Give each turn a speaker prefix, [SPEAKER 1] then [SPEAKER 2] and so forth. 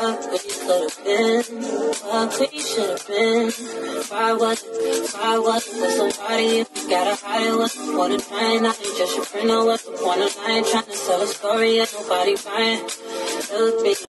[SPEAKER 1] what we could have been, what we should have been. Why wasn't there somebody if you gotta hide it? What's the point of trying? I ain't just your friend, or what's the point of lying? Trying to tell a story and nobody buying. Look me